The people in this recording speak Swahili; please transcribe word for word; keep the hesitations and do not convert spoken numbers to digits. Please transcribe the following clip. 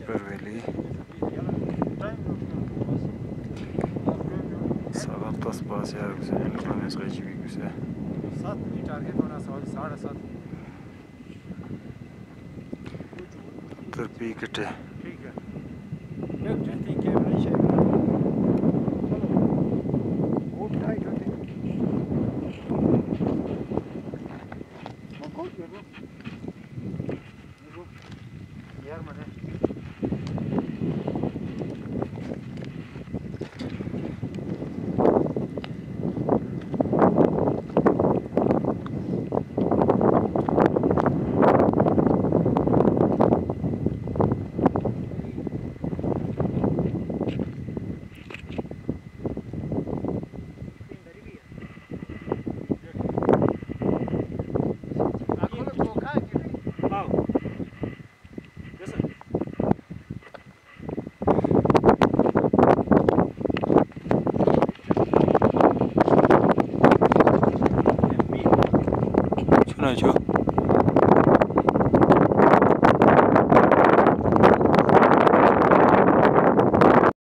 Super Valley. Salam tas pasya güzel, lütfen mesajı bir güzel. सात की टारगेट होना साढ़े सात Tırpıyı kıtı. ठीक है एक जैसे कैमरा शेयर बहुत टाइट होते हैं यार मैंने Şuna çok.